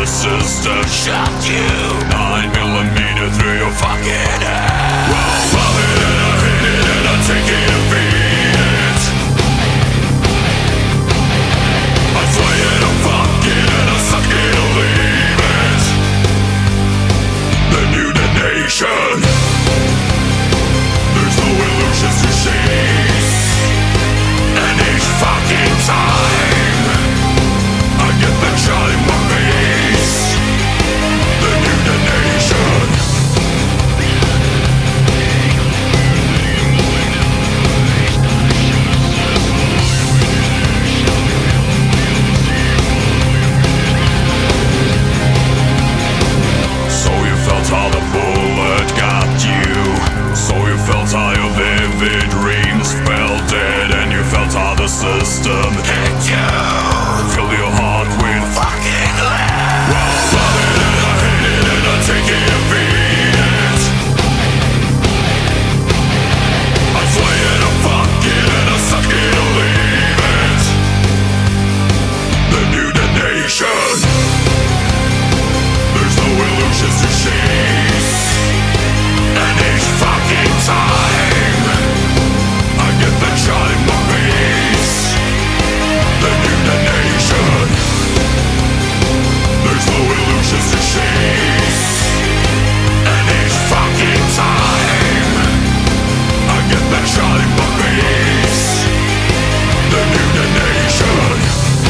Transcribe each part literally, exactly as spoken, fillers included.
system shot you nine millimeter through your fucking head. Well, love it and I hate it and I take it and beat it. I slay it, I fuck it and I suck it or leave it. The new nation. There's no illusions to chase. And each fucking time I get the shot in my face. The new nation. So you felt how the bullet got you. So you felt how your vivid dreams fell dead. And you felt how the system hit you. Fill your heart with fucking lead. Well, love it and I hate it and I take it and beat it. I slay it, I fuck it and I suck it or leave it. The new nation. There's no illusions to chase. And each fucking time I get the shot in my face. The new nation. There's no illusions to chase. And each fucking time I get the shot in my face. The new nation.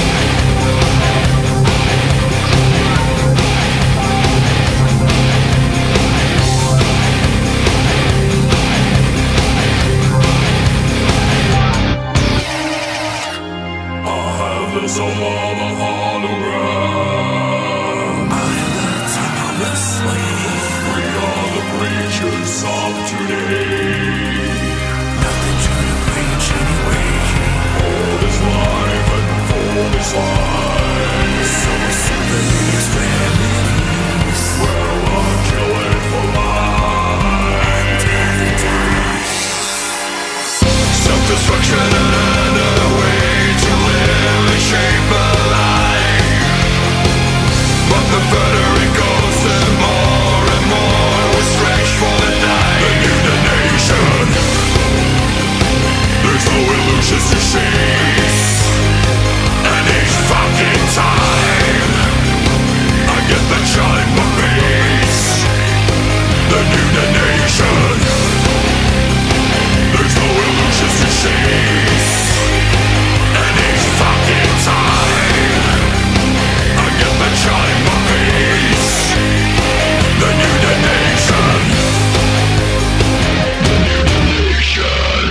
The soul of a hologram. I am the timeless slave. We are the creatures of today. Nothing to reach anyway. All is life and all is life. So symphonies, remedies. Well, I'll kill it for life. And death dies. Self-destruction and another way to live and shape a life. But the further it goes, the more and more we stretch for the night. The new nation. There's no illusions to chase. And each fucking time I get the shot in my face. The new nation. There's no illusions to chase. And each fucking time I get the shot in my face. The new nation. The new nation.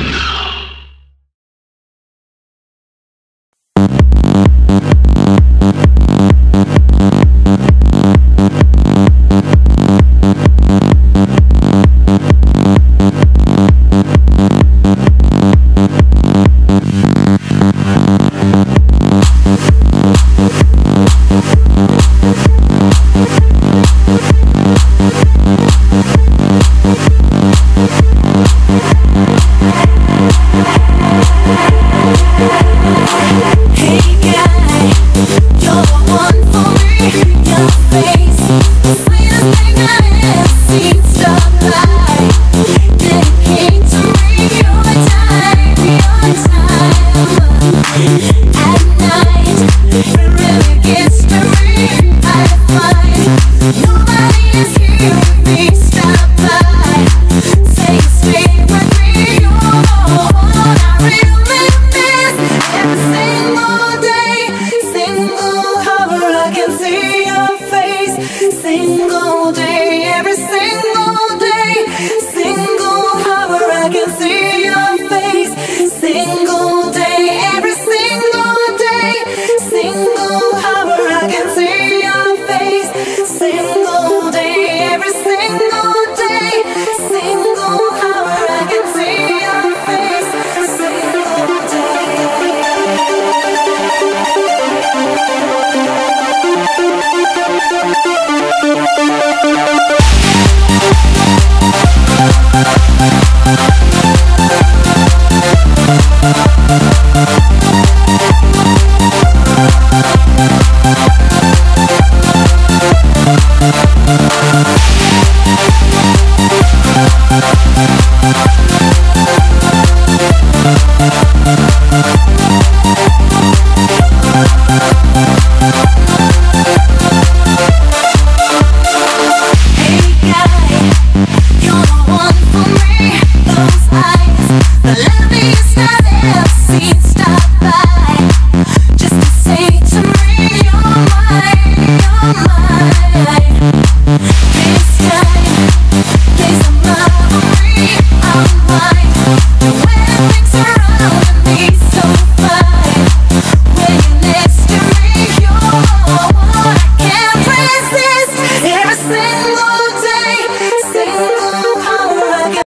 We'll be right back. We'll be right back.